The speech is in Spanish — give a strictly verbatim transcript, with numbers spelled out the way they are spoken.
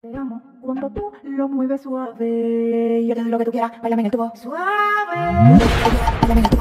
Te amo cuando tú lo mueves suave. Yo te doy lo que tú quieras, bailame en el tubo. Suave. Bailame en el